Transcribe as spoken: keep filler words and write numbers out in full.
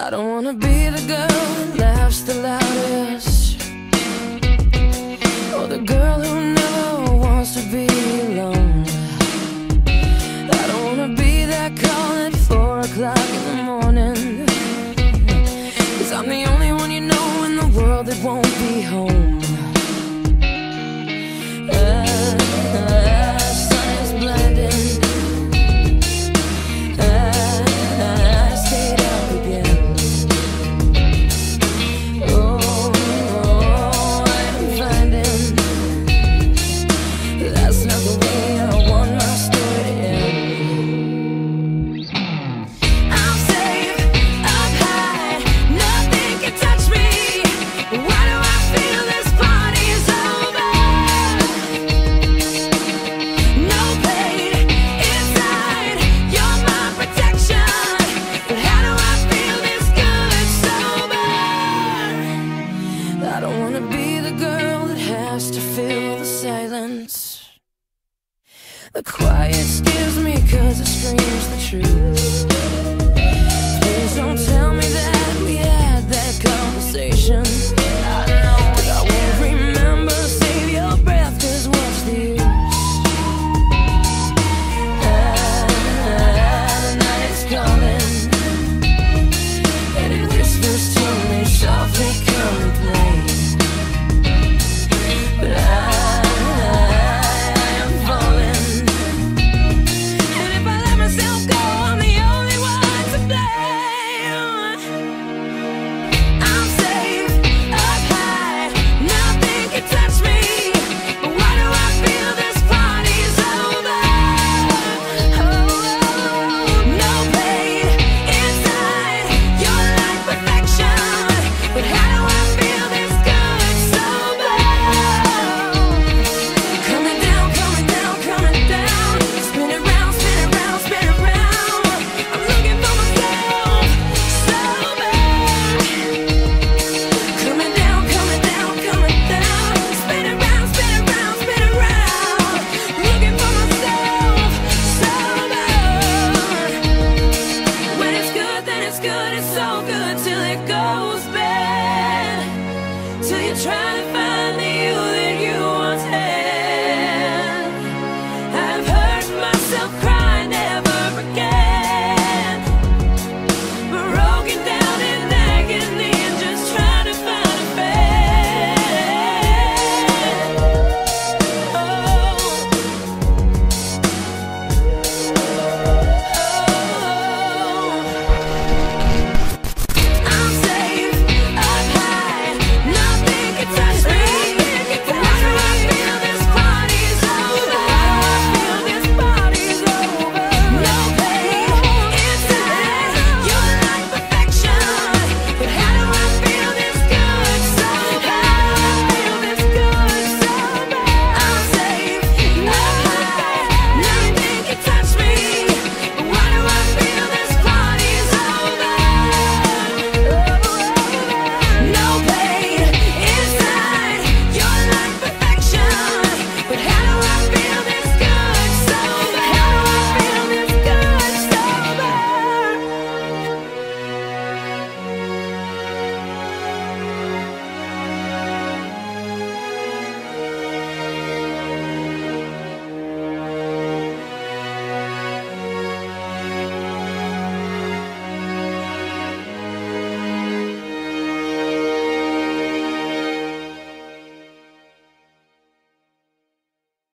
I don't wanna be the girl that laughs the loudest, or the girl who never wants to be alone. I don't wanna be that call at four o'clock in the morning, 'cause I'm the only one you know in the world that won't be home.